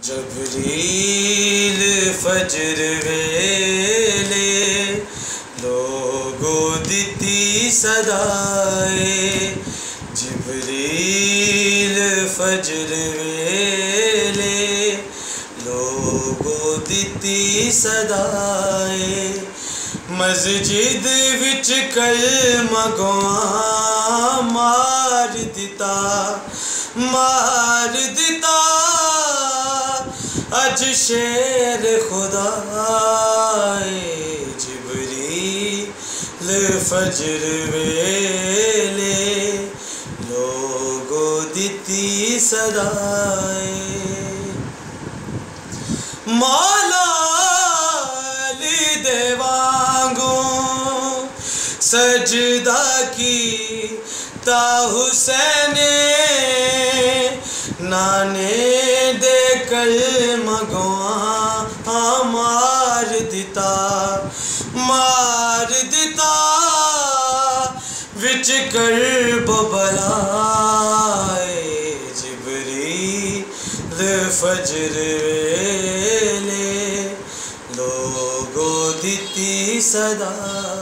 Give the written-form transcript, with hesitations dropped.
جبریل فجر ویلے لوگو دتی صدائے جبریل فجر ویلے لوگو دتی صدائے مسجد وچ کلمہ گواں مار دتا اج شیر خدا جبریل فجر ویلے لوگو دتی صدائے مولا علی دے وانگوں سجدہ کیتا حسین نانے دے کلمہ گواں مار دتا وچ کرب بلائے جبریل فجر ویلے لوگو دتی صدا